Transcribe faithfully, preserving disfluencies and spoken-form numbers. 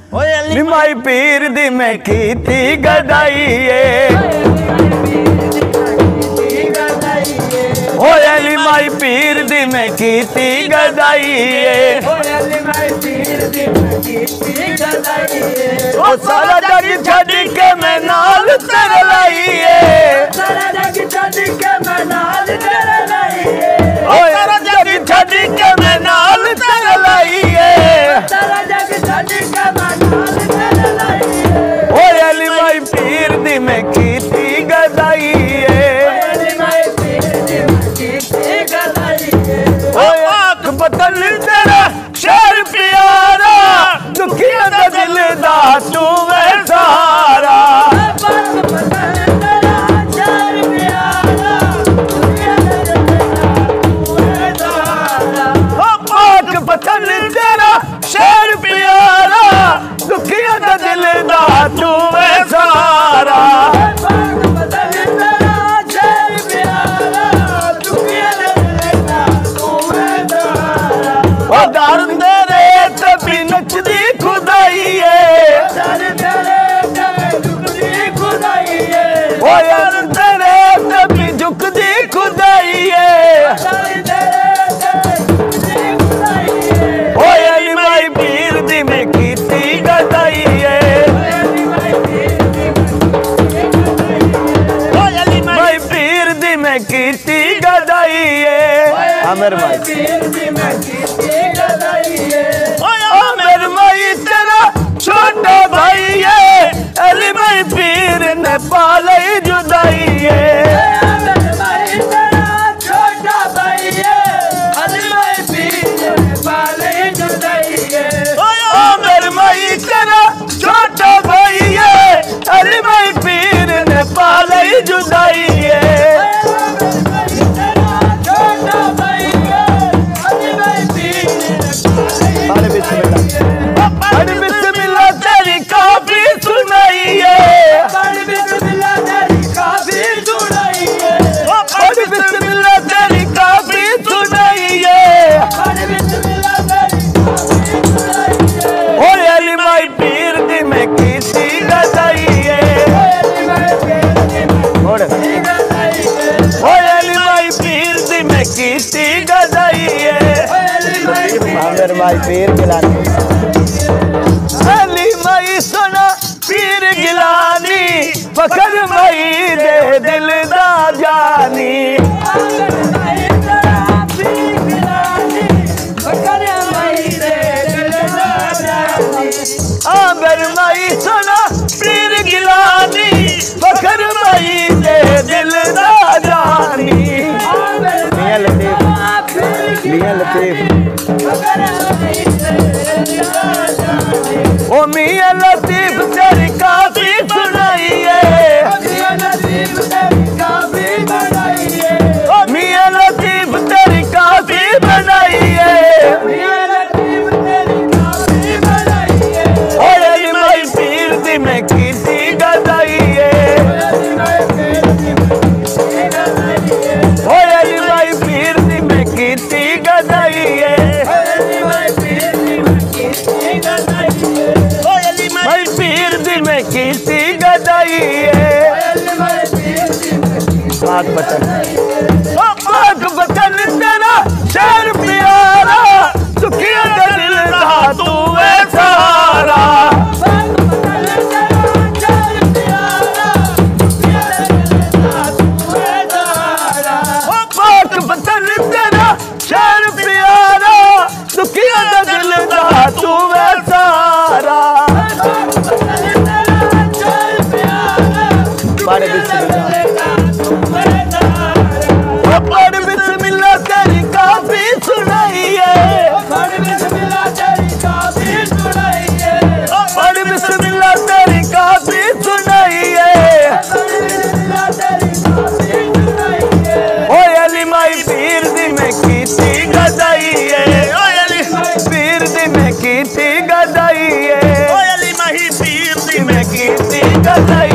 निमाई पीर दी मैं कीती गदाई होली माई पीर दी मैं कीती गदाई ओ सारा जग छड़ के मैं नाल तेरे लाईए सारा जग छड़ के मैं नाल तेरे लाईए ओ सारा जग छड़ के मैं नाल तेरे लाईए सारा जग छड़ के मैं नाल तेरे लाईए होली माई पीर दी मैं कीती गदाई बदल तेरा शहर प्यारा दुखिया दा दिल दा तू है सहारा पाक बदल तेरा शहर प्यारा दुखिया दा दिल दा तू है सहारा दर तेरे तभी नचदी खुदाई दर तेरे तभी झुकदी खुदाई होली माई पीर दी मैं कीती गदाई होली माई पीर दी मैं कीती गदाई अमर माई पीर दी मैं कीती मेरे माई तेरा छोटा भाई है अली माई पीर ने पाले जुदाई है मेरे माई तेरा छोटा भाई है अली माई पीर ने पाले जुदाई है मेरे माई तेरा छोटा भाई है अली माई पीर ने पाले जुदाई है बड़ी बिस्मिल्लाह तेरी काफी सुनाई है बड़ी बिस्मिल्लाह तेरी काफी सुनाई है बड़ी बिस्मिल्लाह तेरी काफी सुनाई है बड़ी बिस्मिल्लाह तेरी काफी सुनाई है होली माई पीर दी मैं कीती गदाई है होली माई पीर दी मैं कीती गदाई है मेरे माई पीर गिलानी अली माई सुना पीर गिलानी फकर माई दे दिल दा जानी आबर माई सुना पीर गिलानी फकर माई दे दिल दा जानी मियां लतीफ मियां लतीफ ओ मियां लतीफ तेरी काफी सुनाई है मियां लतीफ तेरी काफी बनाई है ओ मियां लतीफ तेरी काफी बनाई है मियां लतीफ तेरी काफी बनाई है होली माई पीर दी मैं कीती गदाई है होली माई पीर दी मैं कीती गदाई है माई पीर दी मैं कीती गदाई है पाक बचन पाक बचन तेरा शहर प्यारा दुखिया दा दिल दा तू है सहारा पाक बचन तेरा शहर प्यारा दुखिया दा दिल दा तू है सहारा बड़ी बिस्मिल्लाह तेरी काफी सुनाई है बड़ी बिस्मिल्लाह तेरी काफी सुनाई है बड़ी बिस्मिल्लाह तेरी काफी सुनाई है होली माई पीर दी मैं कीती गदाई है होली माई पीर दी मैं कीती गदाई है होली माई पीर दी मैं कीती गदाई